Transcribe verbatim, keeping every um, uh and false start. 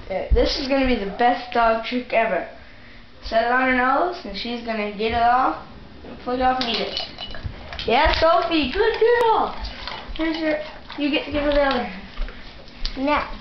Okay, this is going to be the best dog trick ever. Set it on her nose, and she's going to get it off, and flick off and eat it. Yeah, Sophie, good girl. Here's your, you get, give her the other. Now.